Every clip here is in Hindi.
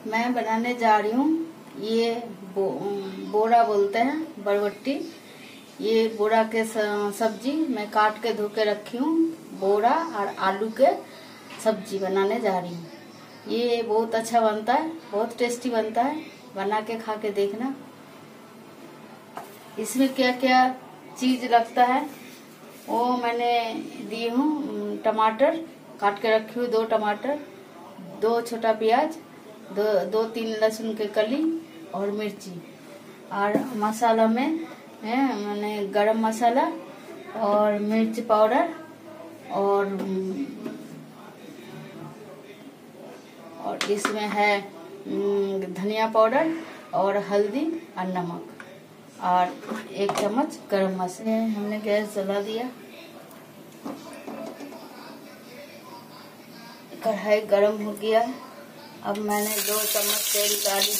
मैं बनाने जा रही हूँ ये बोरा बोलते हैं, बरबट्टी। ये बोरा के सब्जी मैं काट के धो के रखी हूँ। बोरा और आलू के सब्जी बनाने जा रही हूँ। ये बहुत अच्छा बनता है, बहुत टेस्टी बनता है। बना के खा के देखना। इसमें क्या क्या चीज लगता है वो मैंने दी हूँ। टमाटर काट के रखी हूँ, 2 टमाटर, 2 छोटा प्याज, दो 3 लहसुन के कली और मिर्ची। और मसाला में मैंने गरम मसाला और मिर्च पाउडर और इसमें है धनिया पाउडर और हल्दी और नमक और 1 चम्मच गरम मसाला। हमने गैस जला दिया। कढ़ाई गरम हो गया। अब मैंने 2 चम्मच तेल डाली।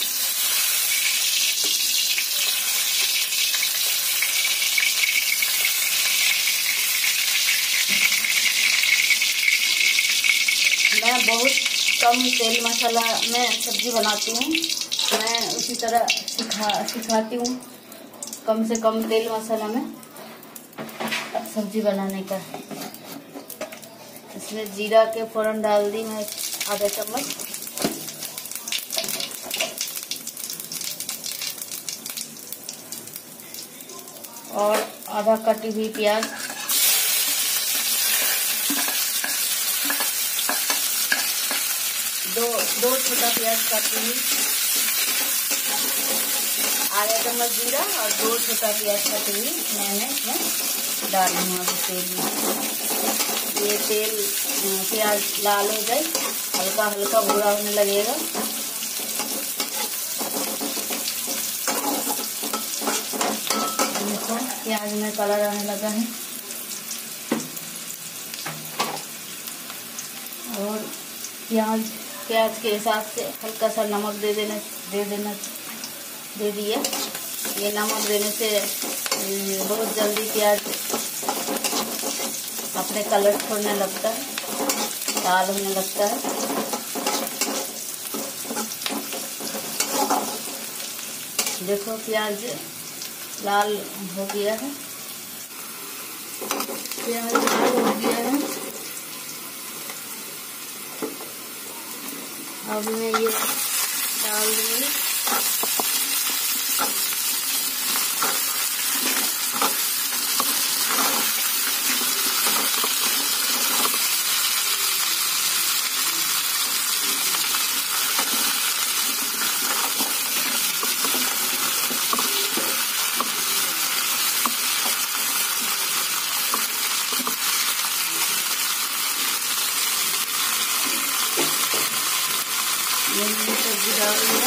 मैं बहुत कम तेल मसाला में सब्जी बनाती हूँ। मैं उसी तरह सिखाती हूँ कम से कम तेल मसाला में सब्जी बनाने का। इसमें जीरा के फोरन डाल दी मैं आधा चम्मच। और आधा कटी हुई प्याज, दो छोटा प्याज काटी हुई, आधा चम्मच जीरा और 2 छोटा प्याज काटी हुई मैंने इसमें डाली हूँ। अभी तेल में ये तेल प्याज लाल हो जाए, हल्का हल्का भूरा होने लगेगा। देखो प्याज में कलर आने लगा है। और प्याज के हिसाब से हल्का सा नमक दे दिया। ये नमक देने से बहुत जल्दी प्याज अपने कलर छोड़ने लगता है, लाल होने लगता है। देखो प्याज लाल हो गया है। प्याज लाल हो गया है। अब मैं ये डाल दूंगी। मैंने सब्जी डाल दिया।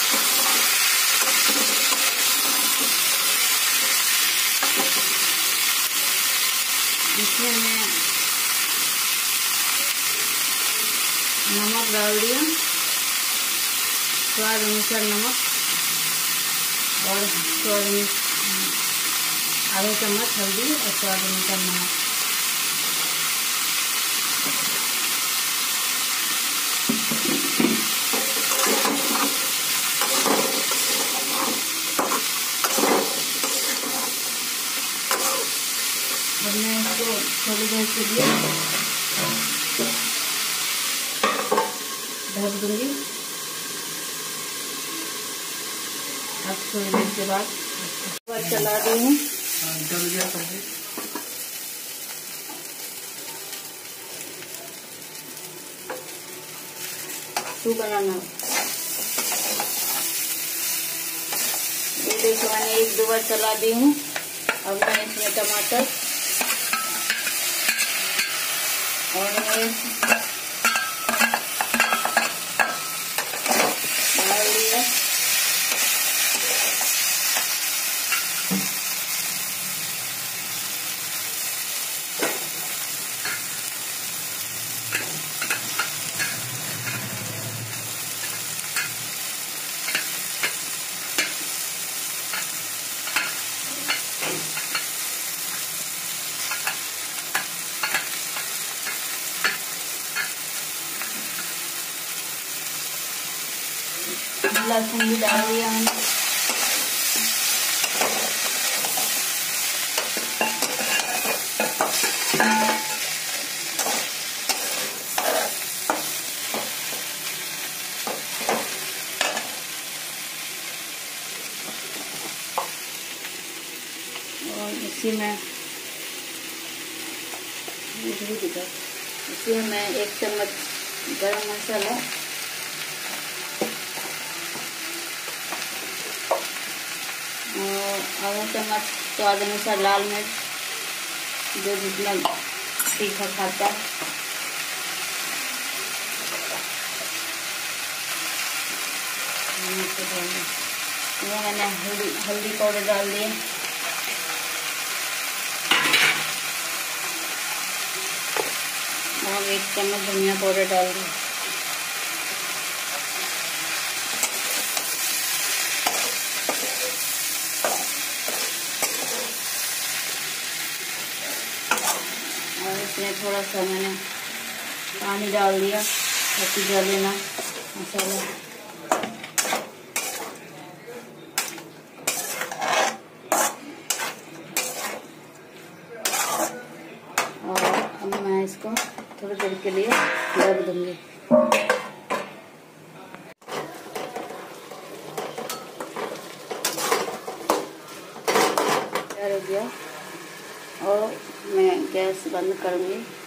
इसमें मैं नमक डाल दिया, स्वाद अनुसार नमक, और आधा चम्मच हल्दी और स्वाद अनुसार नमक। अब मैं इसको थोड़ी देर के लिए ढक दूंगी। अब थोड़ी देर के बाद चला दी हूँ। जल गया सब्जी। तू बनाना। ये देखो मैंने 1-2 बार चला दी हूँ। अब मैं इसमें टमाटर और डाल दिया। लहसुन भी डाल दिया हमने। और इसी में मैं 1 चम्मच गरम मसाला, और आधा चम्मच स्वाद अनुसार लाल मिर्च, जो जितना तीखा खाता है। ये मैंने हल्दी पाउडर डाल दिया। और 1 चम्मच धनिया पाउडर डाल दिया। और इसमें थोड़ा सा मैंने पानी डाल दिया ताकि जले ना मसाला। और अब मैं इसको थोड़ी देर के लिए ढक दूंगी। तैयार हो गया और मैं गैस बंद करूंगी।